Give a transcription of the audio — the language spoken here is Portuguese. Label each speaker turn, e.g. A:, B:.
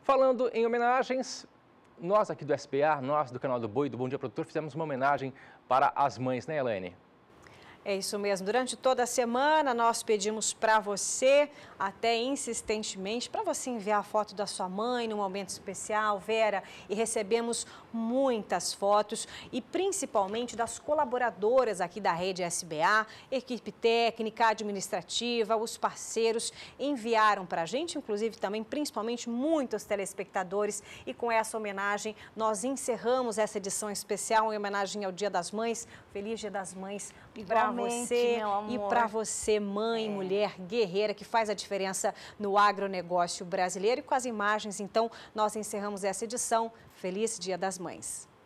A: Falando em homenagens, nós aqui do SBA, nós do canal do Boi, do Bom Dia Produtor, fizemos uma homenagem para as mães, né, Elaine?
B: É isso mesmo. Durante toda a semana, nós pedimos para você, até insistentemente, para você enviar a foto da sua mãe num momento especial, Vera, e recebemos muitas fotos e principalmente das colaboradoras aqui da rede SBA, equipe técnica, administrativa, os parceiros enviaram para a gente, inclusive também, principalmente, muitos telespectadores. E com essa homenagem, nós encerramos essa edição especial em homenagem ao Dia das Mães. Feliz Dia das Mães para você e para você, mãe, mulher guerreira, que faz a diferença no agronegócio brasileiro. E com as imagens, então, nós encerramos essa edição. Feliz Dia das Mães.